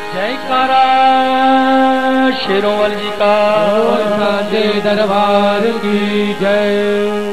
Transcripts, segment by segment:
जयकारा शेरों जी का, साजे दरबार की जय।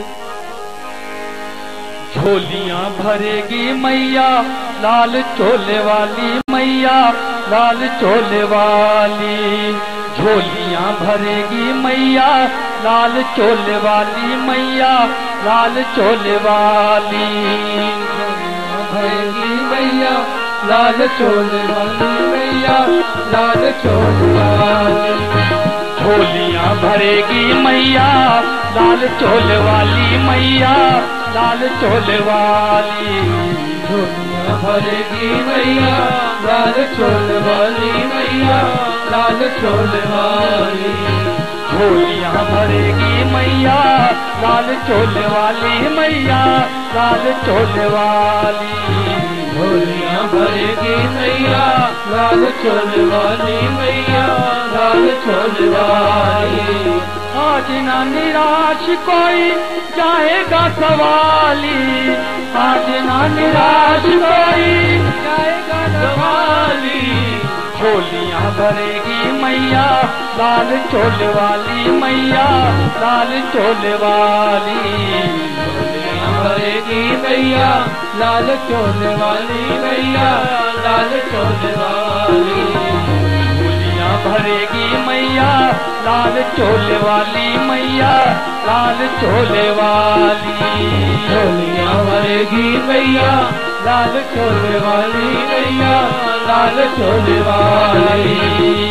झोलियां भरेगी मैया लाल चोले वाली मैया, लाल चोले वाली। झोलियां भरेगी मैया लाल चोले वाली मैया, लाल चोले वाली। भरेगी मैया लाल चोले वाली मैया, लाल चोले वाली। झोलियां भरेगी मैया लाल चोले वाली मैया, लाल चोले वाली। झोलियां भरेगी मैया लाल चोले वाली मैया, लाल चोले वाली। झोलियां भरेगी मैया लाल चोले वाली मैया, लाल चोले वाली। झोलियां भरेगी मैया लाल चोले वाली मैया, लाल चोले वाली। आज ना निराश कोई जाएगा सवाली, आज ना निराश कोई जाएगा सवाली। झोलियां भरेगी मैया लाल चोले वाली मैया, लाल चोले वाली। झोलियां भरेगी मैया लाल चोले वाली मैया, लाल चोले वाली। झोलियां भरेगी मैया लाल चोले वाली मैया, लाल चोले वाली। झोलियां भरेगी मैया लाल चोले वाली मैया, लाल चोले वाली।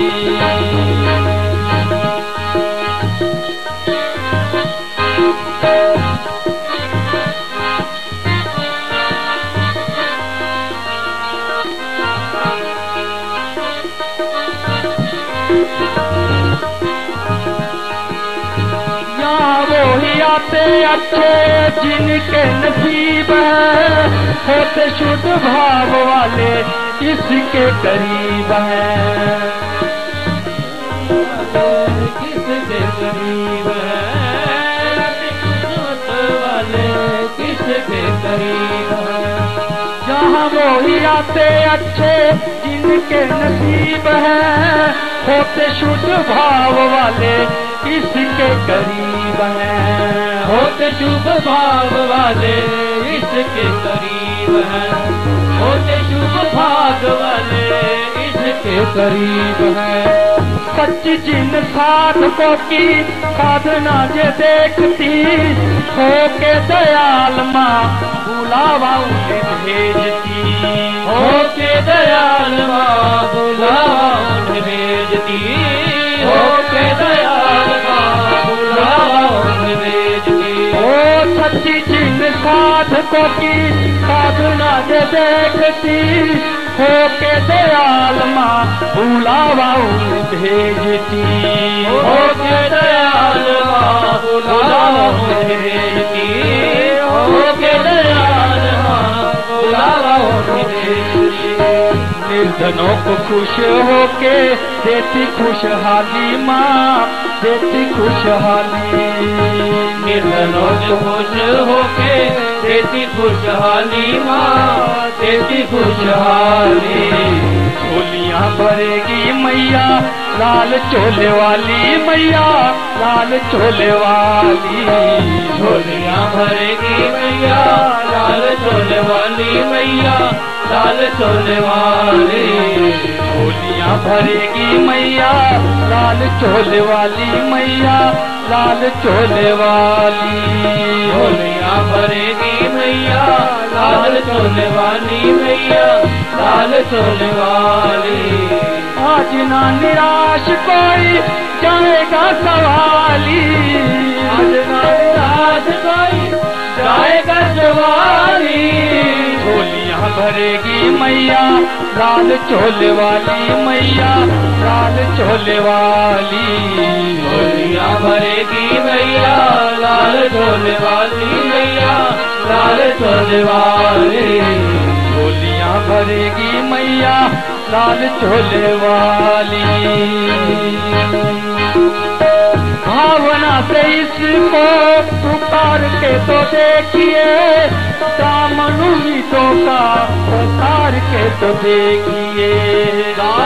आते अच्छे जिनके नसीब है, होते शुद्ध भाव वाले इसके करीब है। किसके करीब है, शुद्ध वाले किसके करीब है। जहाँ वो ही आते अच्छे जिनके नसीब है, होते शुद्ध भाव वाले इसके करीब है। होते शुभ भाव वाले इसके करीब है, होते शुभ भाग वाले इसके करीब है। सच्ची जिन साधकों की साधना जे देखती, हो के दयाल माँ बुलावा उन्हें भेजती, हो के दयाल माँ बुलावा उन्हें भेजती, हो के दयाल माँ बुलावा उन्हें भेजती। ओ सच्ची जिन साधकों की साधना जे देखती, हो के दयाल माँ बुलावा उन्हें भेजती, हो के दयाल माँ बुलावा उन्हें भेजती, हो के दयाल माँ बुलावा उन्हें भेजती। निर्धनों को खुश होके देती खुशहाली माँ, देती खुशहाली। निर्धनों को खुश होके देती खुशहाली माँ, देती खुशहाली। झोलियां भरेगी मैया लाल चोले वाली मैया, लाल चोले वाली। झोलियां भरेगी मैया लाल चोले वाली मैया, लाल चोले वाली। झोलियां भरेगी मैया लाल चोले वाली मैया, लाल चोले वाली। झोलियां भरेगी मैया लाल चोले वाली मैया, लाल चोले वाली। आज ना निराश कोई जाएगा सवाली, आज ना निराश कोई जाएगा सवाली। झोलियां भरेगी मैया लाल चोले वाली मैया, लाल चोले वाली। झोलियां भरेगी मैया लाल चोले वाली मैया, लाल चोले वाली। झोलियां भरेगी मैया लाल चोले वाली। भावना से इसको पुकार के तो देखिए, दामन उम्मीदों का पसार के तो देखिए।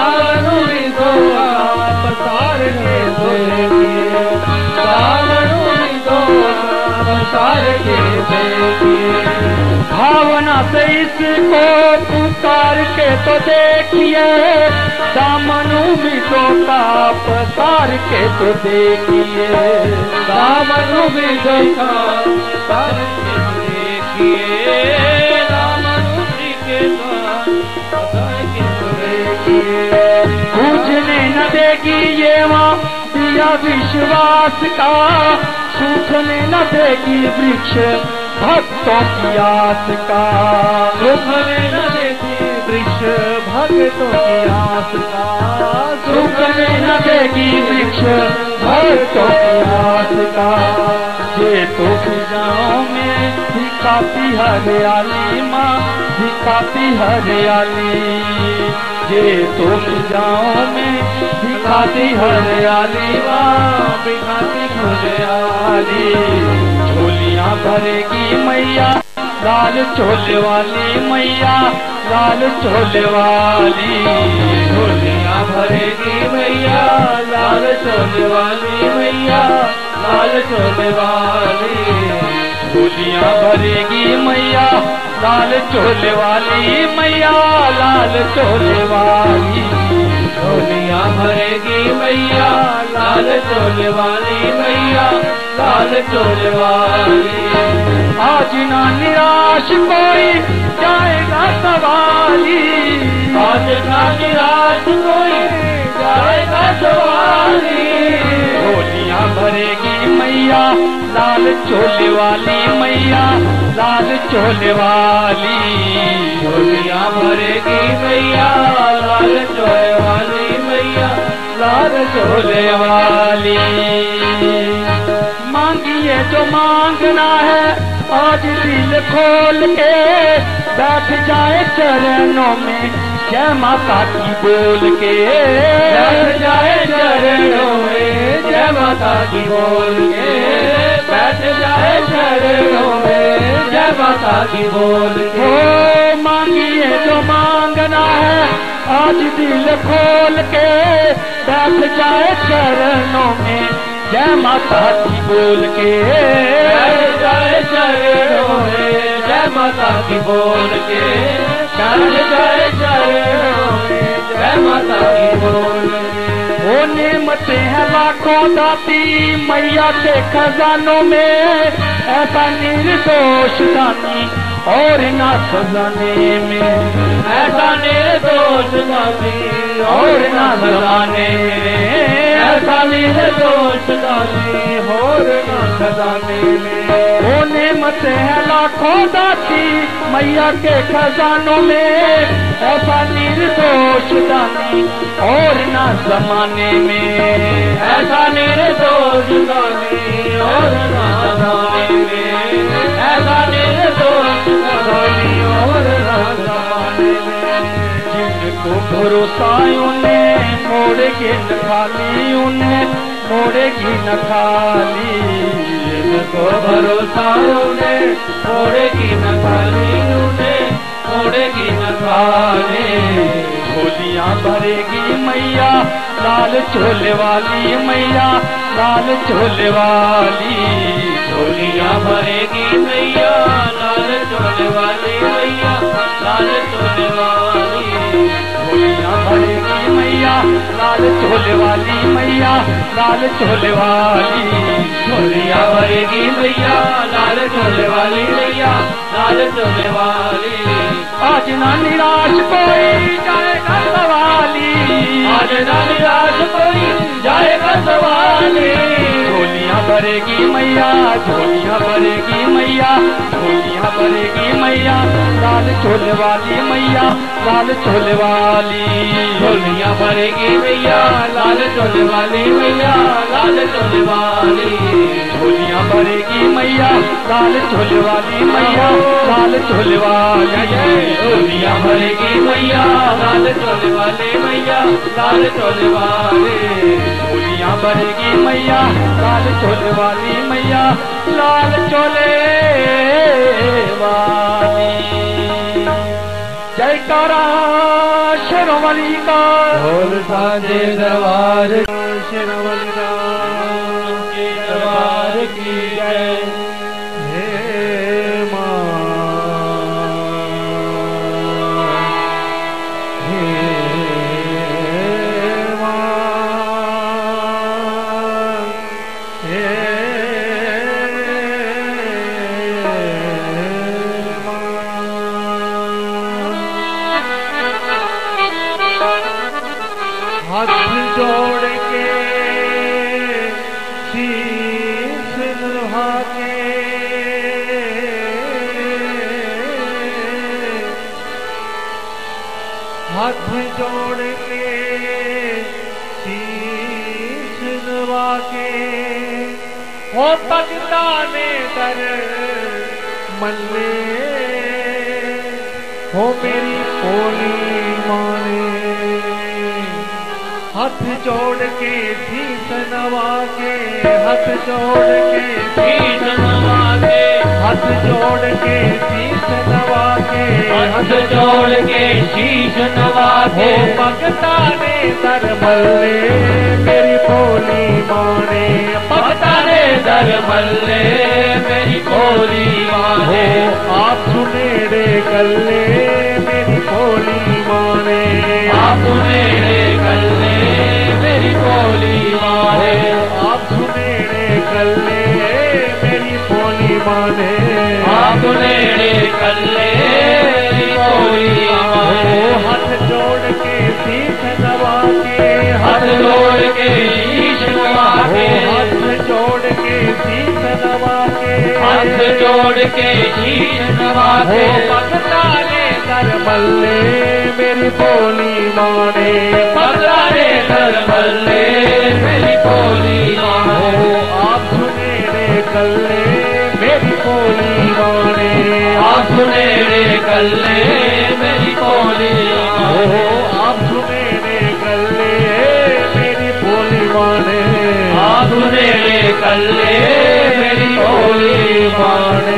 से इसको पुकार के तो देखिए, दामनों मिटों का पसार के तो देखिए, दामनों मिटों का पसार के तो देखिए, दामनों के पसार के तो देखिए। पूजने न देगी ये माँ दिया विश्वास का, सूखने न देगी वृक्ष भक्तों की आस का, सूखने न देगी वृक्ष भक्तों की आस का, सूखने न देगी वृक्ष भक्तों की आस का। ये तो फिजाओं में दिखाती हरियाली माँ, दिखाती हरियाली, ये तो फिजाओं में दिखाती हरियाली माँ, दिखाती हरियाली। झोलियाँ भरेगी मैया लाल चोले वाली मैया, लाल चोले वाली, झोलियाँ भरेगी मैया लाल चोले वाली मैया, लाल चोले वाली। झोलियाँ भरेगी मैया लाल चोले वाली मैया, लाल चोले वाली, झोलियाँ भरेगी मैया लाल चोले वाली मैया, लाल चोले वाली। आज ना निराश कोई जाएगा सवाली, आज ना निराश कोई जाएगा सवाली। झोलियाँ भरेगी मैया लाल चोले वाली मैया, लाल चोले वाली, झोलियाँ भरेगी मैया लाल चोले वाली मैया, लाल चोले वाली। मांगिए जो मांगना है आज दिल खोल के, बैठ जाए चरणों में जय माता की बोल के, बैठ जाए चरणों में जय माता की बोल के, बैठ जाए चरणों में जय माता की बोल के। ओ मांगिए जो मांगना है आज दिल खोल के, बैठ जाए चरणों में जय माता की बोल के, बैठ जाए चरणों में जय माता की बोल के, बैठ जाए चरणों में जय माता की बोल के। वो नेमते हैं लाखों दाती मैया के खजानों में, ऐसा निर्दोष दानी और ना खजाने में, ऐसा निर्दोष दानी और ना खजाने में, ऐसा निर्दोष दानी और ना खजाने में। वो नेमत है लाखों दाती मैया के खजानों में, ऐसा निर्दोष दानी और ना जमाने में, ऐसा निर्दोष दानी और ना जमाने में, ऐसा निर्दोष दानी और ना जमाने में। जिनको भरोसा उन्हें मोड़ेगी न खाली, उन्हें मोड़ेगी न खाली, जिनको भरोसा उन्हें मोड़ेगी न खाली, उन्हें मोड़ेगी न खाली। झोलियाँ भरेगी मैया लाल चोले वाली मैया, लाल चोले वाली, झोलियाँ भरेगी मैया लाल चोले वाली मैया, लाल चोले वाली। झोलियाँ भरेगी मैया लाल चोले वाली मैया, लाल चोले वाली, झोलियाँ भरेगी मैया लाल चोले वाली मैया, लाल चोले वाली। आज ना निराश कोई जाएगा सवाली, आज ना निराश कोई जाएगा सवाली। झोलियाँ भरेगी मैया, झोलियाँ भरेगी मैया, झोलियाँ भरेगी मैया लाल चोले वाली मैया, लाल चोले वाली, झोलियाँ भरेगी मैया लाल चोले वाली मैया, लाल चोले वाली। झोलियाँ भरेगी मैया लाल चोले वाली मैया, लाल चोले वाली, झोलियाँ भरेगी मैया लाल चोले वाली मैया, लाल चोले वाली। झोलियाँ भरेगी मैया लाल चोले वाली मैया, लाल चोले वाली। जयकारा शेरोवाली का, ढोल साजे दरबार शेरोवाली के दरबार की जय। हे माँ हाथ जोड़ के शीश नभा के हाथ जोड़ के शीश नभा के हो भगता ने दर मल्ले हो मेरी भोली माने हाथ जोड़ के शीश नवा के हाथ जोड़ के शीश नवा के हाथ जोड़ के शीश नवा के हाथ जोड़ के शीश नवा के भगता ने दर मल्ले मेरी भोली माने भगता ने दर मल्ले मेरी भोली माने आप सुनेड़े गल्ले मेरी भोली माने आप सुनेड़े गल्ले मेरी भोली माने आप सुनेड़े गल्ले मेरी भोली माने आप सुनेड़े गल्ले मेरी भोली माने हाथ जोड़ के शीश नवा के हाथ जोड़ के शीश नवा के हाथ जोड़ के शीश नवा के हाथ जोड़ के शीश नवा के भगता ने दर मल्ले मेरी भोली माने भगता ने दर मल्ले मेरी भोली माने आप सुनेड़े गल्ले मेरी भोली माने आप सुनेड़े गल्ले मेरी भोली माने आप सुनेड़े गल्ले मेरी भोली माने आप सुनेड़े गल्ले मेरी भोली माने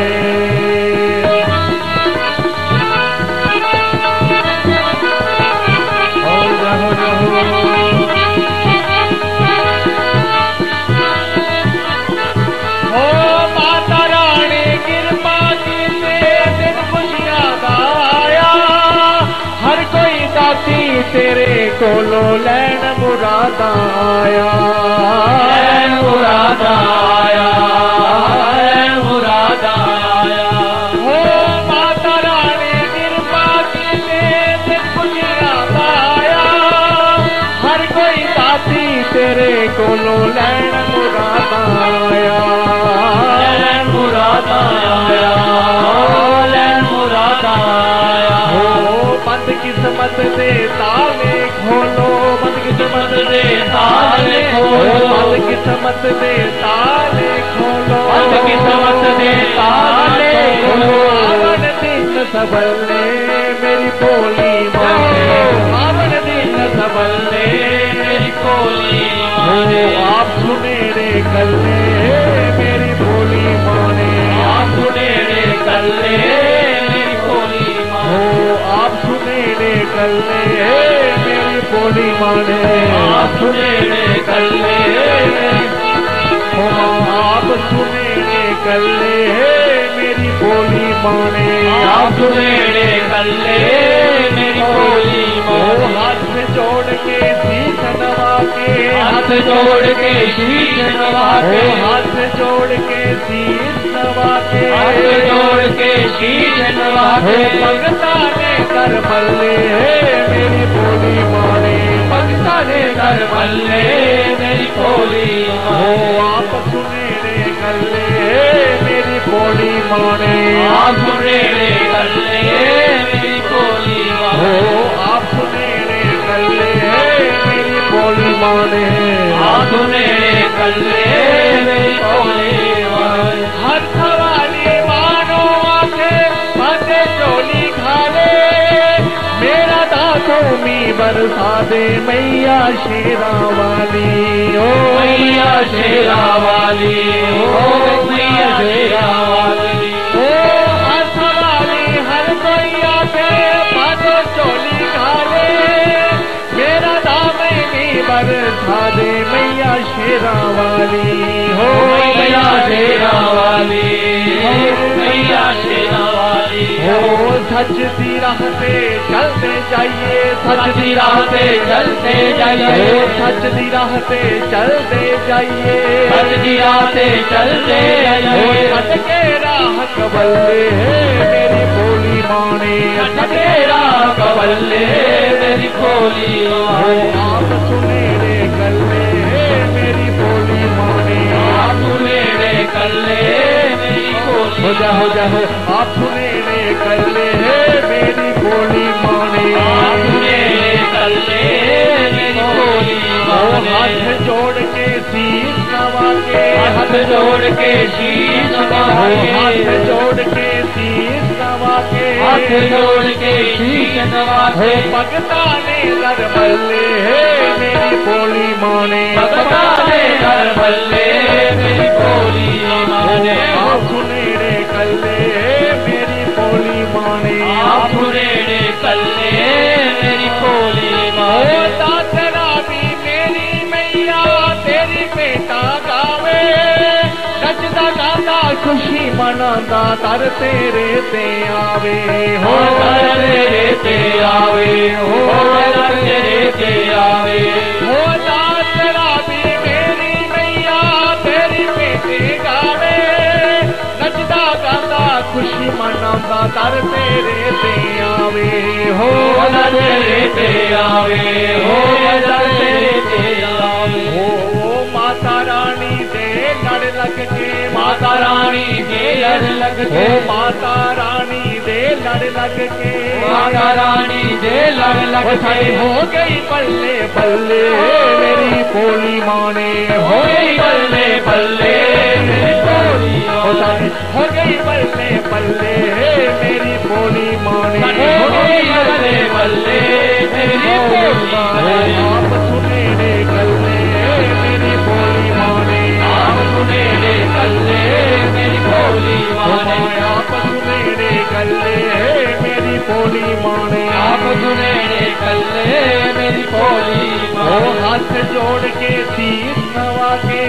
तेरे कोलो लैन मुराद आया लैन मुराद आया लैन मुराद आया हो माता रानी कृपा की दिन खुशियां आया हर कोई दाती तेरे कोलो लैन मुराद आया लैन मुराद आया लैन मुराद आया बंद किस्मत दे ताले खोलो बंद किस्मत दे ताले खोलो बंद किस्मत दे ताले खोलो बंद किस्मत दे ताले खोलो आवन दिन सबले मेरी भोली माने आवन दिन सबले मेरी भोली माने आप सुनेड़े गल्ले मेरी भोली माने आप सुनेड़े गल्ले मेरी भोली माने आप सुनेड़े गल्ले मेरी भोली माने आप सुनेड़े गल्ले आप सुनेड़े गल्ले मेरी भोली माने आप सुनेड़े गल्ले मेरी भोली माने हाथ जोड़ के शीश नवा के हाथ जोड़ के शीश नवा के हाथ जोड़ के शीश नवा के हाथ जोड़ के शीश नवा के भगता ने कर मल्ले मेरी भोली माने भगता ने कर मल्ले मेरी भोली माने आप सुनेड़े गल्ले मेरी भोली माने आप सुनेड़े गल्ले मेरी भोली माने आप सुनेड़े गल्ले मेरी भोली माने आप सुनेड़े गल्ले मेरी भोली माने हर सवाली मानो आके बातें चोली खा ले मेरा दासों मी बरसा दे मैया शेरा वाली ओ मैया शेरा वाली ओ मैया शेरा वाली ओ हर सवाली हर कोई आके बातें चोली खा ले मेरा दामे मी बरसा दे मैया शेरा वाली हो मैया शेरा वाली मैया शेरा वाली हो सच दी राह पे चलते जाइए सच दी राह पे चलते जाइए सच दी राह पे चलते जाइए सच दी राह पे चलते जाइए सच के राह कबल्ले मेरी भोली माने सच के राह कबल्ले मेरी भोली माने आप सुन ले मेरी भोली हो जा आप सुनहरे कर ले मेरी भोली माने, आप सुनहरे कर ले मेरी भोली माने। हाथ जोड़ के शीश नवा के, हाथ जोड़ के शीश नवा के, हाथ जोड़ के शीश नवा के, हाथ जोड़ के शीश नवा के। भगता ने दर बल्ले मेरी भोली माने, भगता ने दर बल्ले मेरी भोली माने। आप सुनहरे कर ले मेरी भोली माने, आप सुनहरे कर ले मेरी भोली माने। दासरा भी मेरी मैया तेरी बेटा गावे, नचदा गाता खुशी मनांदा तर तेरे ते आवे, हो तर तेरे ते आवे, हो तर तेरे ते आवे। हो दासरा भी मेरी मैया तेरी बेटे गावे, नचदा गाता खुशी मनांदा तर तेरे ते आवे, हो तर तेरे ते आवे, हो तर तेरे ते आवे। हो माता रानी दे लड़ लग के, माता रानी दे लड़ लग के, माता रानी दे लड़ लग के, माता रानी दे लड़ लग के। हो गई बल्ले बल्ले मेरी भोली माने, हो गई बल्ले बल्ले मेरी भोली माने। हो गई बल्ले बल्ले मेरी भोली माने, हो गई बल्ले बल्ले मेरी भोली माने। आप सुनहरे कर ले मेरी भोली माने, आप सुनहरे कर ले मेरी भोली माने। आप सुनहरे कर ले मेरी भोली माने, आप सुनहरे कर ले मेरी भोली माने। हाथ जोड़ के शीश नवा के,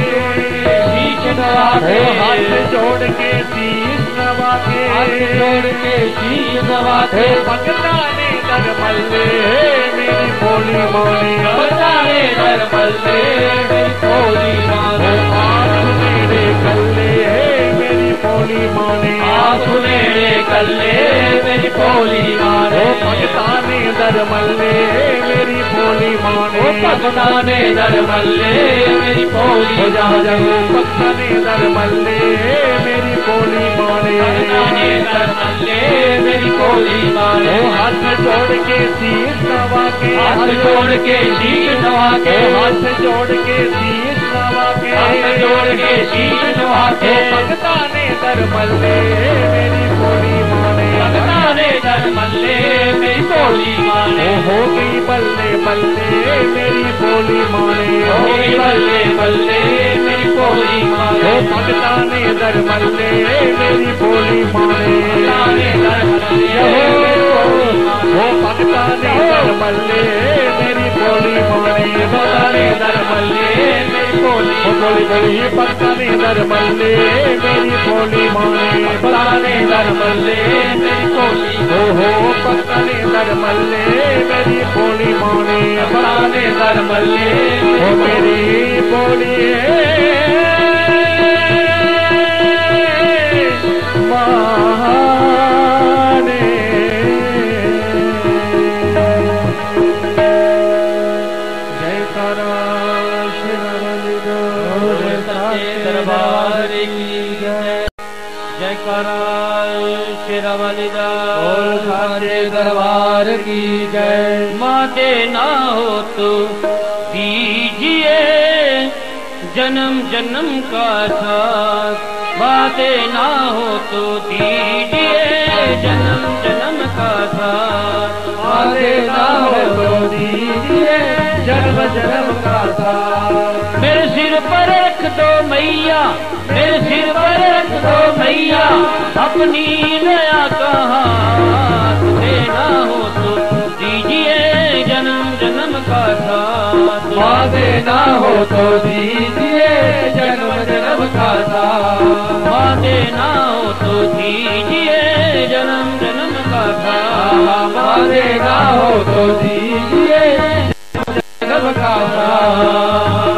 शीश नवा के, हाथ जोड़ के शीश नवा के, हाथ जोड़ के शीश नवा के। भगता ने दर मल्ले मेरी भोली माने, भगता ने दर मल्ले मेरी भोली माने। आप सुनहरे कर ले मेरी भोली माने, आप सुनहरे कर ले मेरी भोली माने। भगता ने दर मल्ले मेरी भोली माने, भगता ने दर मल्ले मेरी भोली माने। भगता ने दर मल्ले मेरी भोली माने, भगता ने दर मल्ले मेरी भोली माने। हाथ जोड़ के शीश नवा के, हाथ जोड़ के शीश नवा के, हाथ जोड़ के शीश नवा के, हाथ जोड़ के शीश नवा के। भगता ने दर मल्ले मेरी भोली माने, भगता ने दर मल्ले मेरी भोली माने। हो गई बल्ले बल्ले मेरी भोली माने, हो गई बल्ले बल्ले मेरी भोली माने। भगता ने दर मल्ले मेरी भोली माने, भगता ने दर मल्ले मेरी भोली माने। हो भगता ने दर मल्ले मेरी भोली माने, भगता ने दर मल्ले मेरी भोली बोली बोली भगता ने दर मल्ले मेरी भोली माने, भगता ने दर मल्ले मेरी भोली, हो भगता ने दर मल्ले मेरी भोली माने, भगता ने दर मल्ले हो मेरी भोली माने। जय करा दरबार की जय, जय करा शेरावालीदास सारे दरबार की जय। माते ना हो तो दीजिए जन्म जन्म का साथ, बातें ना हो तो दीजिए जन्म जन्म का साथ, बातें ना हो तो दीजिए जन्म जन्म का साथ। मेरे सिर पर रख दो मैया, मेरे सिर पर रख दो मैया, अपनी नया कहा देना हो तो दीजिए जन्म जन्म का साथ, बातें ना हो तो दीजिए जन्म जन्म का साथ, बातें ना हो तो दीजिए जन्म जन्म का साथ, बातें ना हो तो दीजिए जन्म का साथ।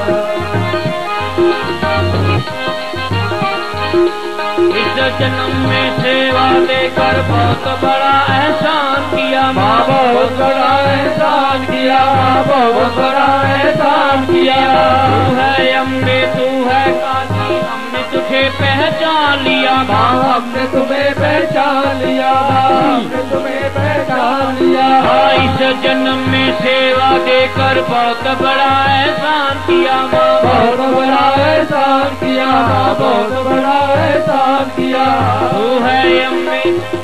इस जन्म में सेवा देकर बहुत बड़ा एहसान किया माँ, बहुत बड़ा एहसान किया, बहुत बड़ा एहसान किया। तू है अम्बे तू है काशी, हमने तुझे पहचान लिया, माँ हमने तुम्हें पहचान लिया, हमने तुम्हें पहचान लिया। इस जन्म में सेवा देकर बहुत बड़ा एहसान किया माँ, बहुत बड़ा एहसान किया माँ, बहुत बड़ा एहसान किया। तू है अम्मे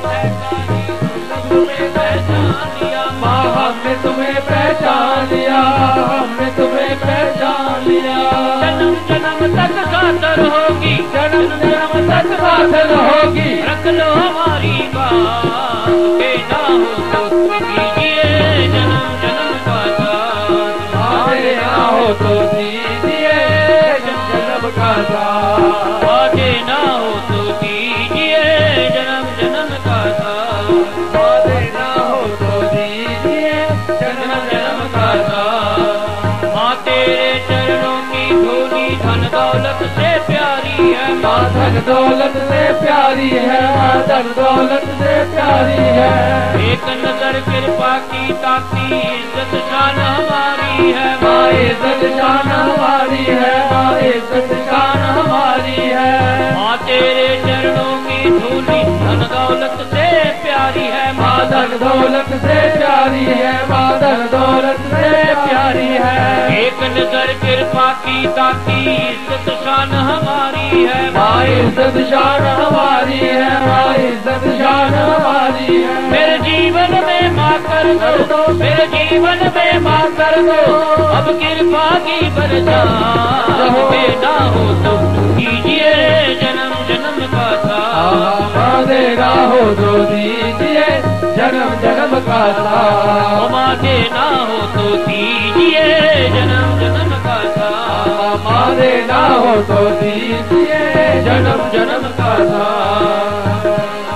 तुम्हें पहचान लिया माँ हमने तुम्हें पहचान लिया, हमने तुम्हें पहचान लिया। जन्म जन्म तक खातर होगी, जन्म जन्म तक खातर होगी, रख लो हमारी बात, बेटा हो तो कीजिए जन्म जन्म का साथ, आगे ना हो तो दीजिए जन्म जन्म का साथ, आगे ना हो तो दीजिए जन्म जन्म का साथ, आगे ना हो तो दीजिए जन्म जन्म का साथ। माँ तेरे चरणों की धूली धन दौलत से प्यारी है माँ धन दौलत से प्यारी है, माँ धन दौलत से प्यारी है। एक नजर कृपा की ताकती इज्जत शान हमारी है माँ इज्जत शान हमारी है, माँ इज्जत शान हमारी है। माँ तेरे चरणों की धूली धन दौलत से प्यारी है माँ धन दौलत से प्यारी है, माँ धन दौलत से प्यारी है। एक नजर कृपा की ताकती इज्जत शान हमारी है माँ इज्जत शान हमारी है, माँ इज्जत शान हमारी है। मेरे जीवन में माँ कर दो, मेरे जीवन में माँ कर दो, अब कृपा की बरसात, बेटा हो तो कीजिए जन्म जन्म का साथ, माँ देना हो तो दीजिए जन्म जन्म का साथ, माँ देना हो तो दीजिए जन्म जन्म का साथ, माँ देना हो तो दीजिए जन्म जन्म का साथ।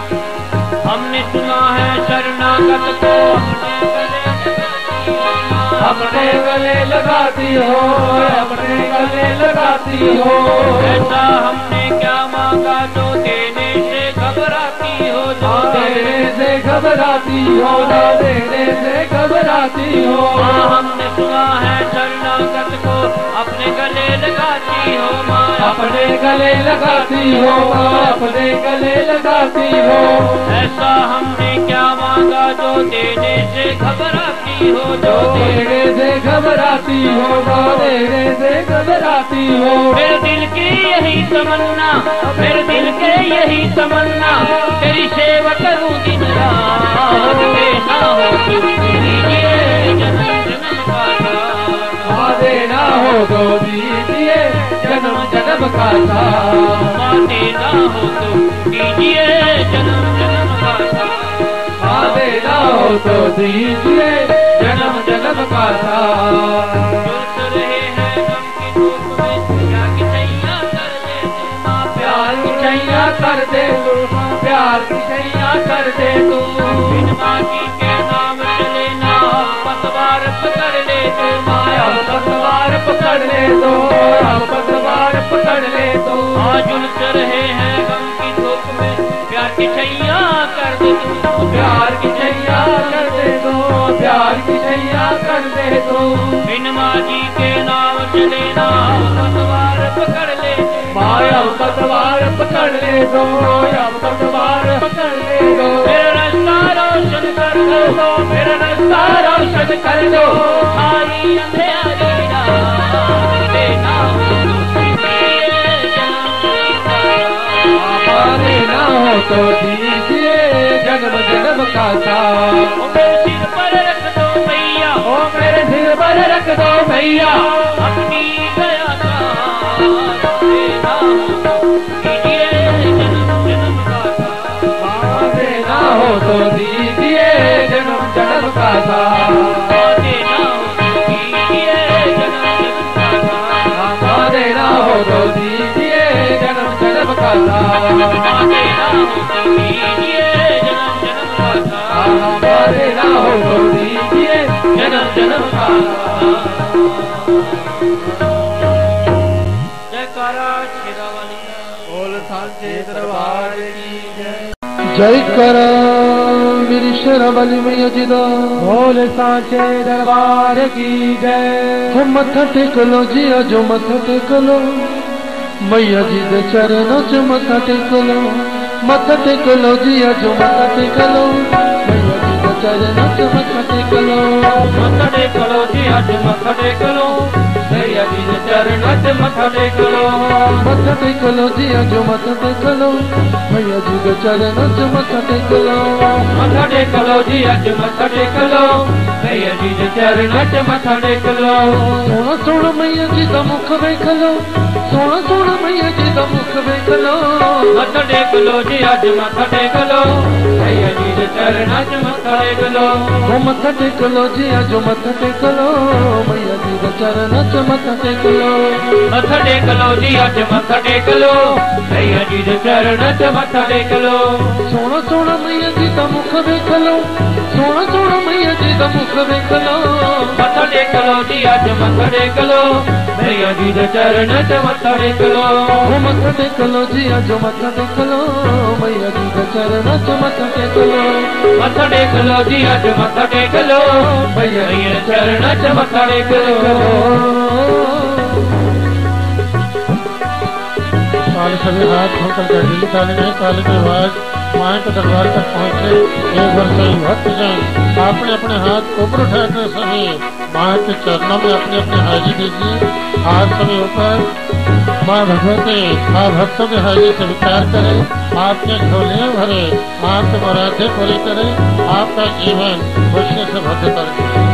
हमने सुना है शरणागत को अपने गले लगाती हो, अपने गले लगाती हो। ऐसा हमने क्या मांगा जो देने से घबराती हो, जो देने से घबराती हो, ना देने से घबराती हो। हमने सुना है शरणागत को अपने गले लगाती हो माँ, अपने गले लगाती हो माँ, अपने गले लगाती हो। ऐसा हमने क्या मांगा जो देने से घबराती हो, जो देने से घबराती हो माँ, देने से घबराती हो। मेरे दिल की यही तमन्ना, मेरे दिल के यही तमन्ना, तेरी सेवा करूं दिन रात, बेटा हो तो कीजिए जन्म जन्म का साथ, माँ देना हो तो दीजिए जन्म जन्म का साथ, माँ देना हो तो कीजिए जन्म जन्म का साथ, माँ देना हो तो दीजिए जन्म जन्म का साथ। जुलस रहे हैं गम की धूप में, प्यार की छैया कर दे तू माँ, प्यार की छैया कर दे तू, प्यार की छैया कर दे तू। बिन माँ की के नाम चले ना, पतवार पकड़ ले तू माया, अब पतवार पकड़ ले तो, अब पतवार पकड़ ले तो। जुलस रहे हैं गम की धूप में, प्यार की छैया कर दे तू, प्यार की छैया कर दे तो, प्यार की छैया कर दे तो। बिन माँ जी के नाम चले ना, पतवार पकड़ ले माया पतवार पकड़ ले दो, अब पतवार पकड़ ले दो। मेरा रास्ता रोशन कर दो, मेरा रास्ता रोशन कर दो। सारी अंधेरी रात, बेटा हो तो कीजिए जन्म हमारे ना हो तो दीजिए जन्म जन्म का साथ। ओ मेरे सिर पर रख दो भैया, ओ मेरे सिर पर रख दो भैया अपनी दया का हाथ, बेटा हो तो कीजिए जन्म जन्म का साथ, हमारे ना हो तो दीजिए जन्म जन्म का साथ। देना हो तो कीजिए जन्म जन्म का साथ, हमारे ना हो तो दीजिए जन्म जन्म का साथ। देना हो तो कीजिए जन्म जन्म का साथ, हमारे ना हो तो दीजिए जन्म जन्म का साथ। जयकारा शेरावाली बोल सांचे दरबार की जय। जय करा मेरी शेरावाली मैया जी दा, बोल सांचे दरबार की जय। हो मथा टेक लो जी, अजो मथा टेक लो, मैया जी दे चरणों च मत्था टेक लो जी अज मत्था टेक लो मैया जी दे चरणों च मत्था टेक लो जी अज मत्था टेक लो मैया जी दे चरणों च मत्था टेक लो जी अज मत्था टेक लो मैया जी दे चरणों च मत्था टेक लो जी अज मत्था टेक लो मैया जी दे चरणों च मत्था टेक लो सोना सोना मैया जी दा मुख वेख लो सोना सोना मैया जी दा मुख वेख लो मत्था टेक लो जी अज मत्था टेक लो मैया जी दे चरणों च मत्था टेक लो मत्था टेक लो जी अज मत्था टेक लो मैया जी दे चरणों च मत्था टेक लो जी अज मत्था टेक लो मैया जी दे चरणों च मत्था टेक लो सोना सोना मैया जी दा मुख वेख लो सोना सोना मैया जी दा मुख वेख लो मत्था टेक लो जी अज मत्था टेक लो मैया जी दे चरणों च मत्था टेक लो मत्था टेक लो जी अज मत्था टेक लो मैया जी दे चरणों च मत्था टेक लो मत्था टेक लो जी अज मत्था टेक लो मैया जी दे चरणों च मत्था टेक लो साल सभी हाथ होकर गढ़ी निकाले गए काले के बाद माँ के दरबार तक पहुँचे एक बार सही भक्त जन अपने अपने हाथ ऊपर उठाकर सभी माँ के चरणों में अपने अपने हाजिरी दीजिए हाथ सभी ऊपर माँ भगवती माँ भक्तों के हाजिरी से विचार करें आपके झोलियाँ भरे आपके मुरादें पूरी करें आपका जीवन खुशी से भर कर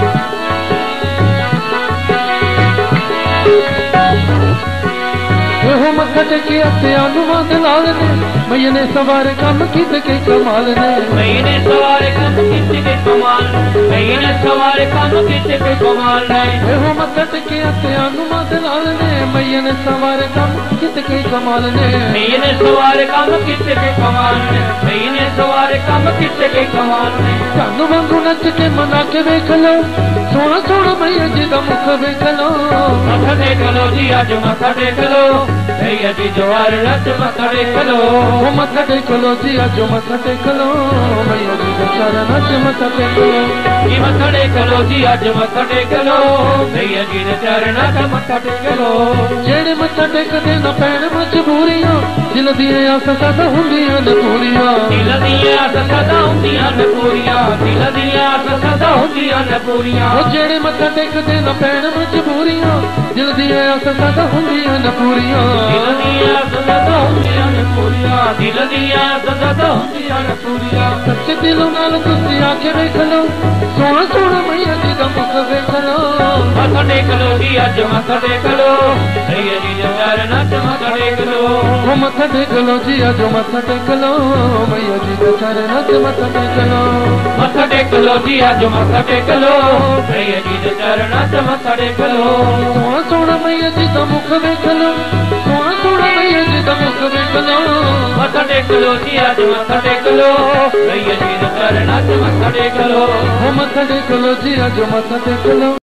मत्था टेके अनुवाद लाल ने मैया ने सवार काम कित के कमाल ने मैया ने सवार काम कित के कमाल मैया ने सवार काम कित के कमाल ने मत्था टेके अनुवाद लाल ने मैया ने सवार काम कित के कमाल ने मैया ने सवार काम कित के कमाल ने मैया ने सवार काम कित के कमाल ने धन वांगू नच के मना के वेख लो सोना सोना मैया जी दा मुख वेख लो मत्था टेक लो जी अज मत्था टेक लो मैया जी जवार नच मत्था टेक लो मत्था टेक लो जी अज मत्था टेक लो मैया जी दे चरणों च मत्था टेक लो मत्था टेक लो जी अज मत्था टेक लो मैया जी दे चरणों च मत्था टेक लो जेड़े मत्था टेकदे ना पैण मजबूरियां दिल दियां आसां सदा हुंदियां ने पूरियां दिल दियां आसां सदा हुंदियां ने पूरियां दिल दियां आसां सदा हुंदियां ने पूरियां जेड़े मत्था टेकदे ना पैण मजबूरियां दिल दियां आसां सदा हुंदियां ने पूरियां दिल दियां आसां सदा हुंदियां ने पूरियां दिल दियां आसां सदा हुंदियां ने पूरियां सच्चे दिलों नाल तुसीं आके वेख लो सोना सोना मैया जी दा मुख वेख लो मत्था टेक लो जी अज मत्था टेक लो मैया जी दे चरणों च मत्था टेक लो मत्था टेक लो जी अज मत्था टेक लो मैया जी दे चरणों च मत्था टेक लो मत्था टेक लो जी अज मत्था टेक लो मैया जी दे चरणों च मत्था टेक लो सोना सोना मैया जी दा मुख वेख लो सोना सोना मैया जी दा मुख वेख लो मत्था टेक लो जी अज मत्था टेक लो मैया जी दे चरणों च मत्था टेक लो मत्था टेक लो जी अज मत्था टेक लो।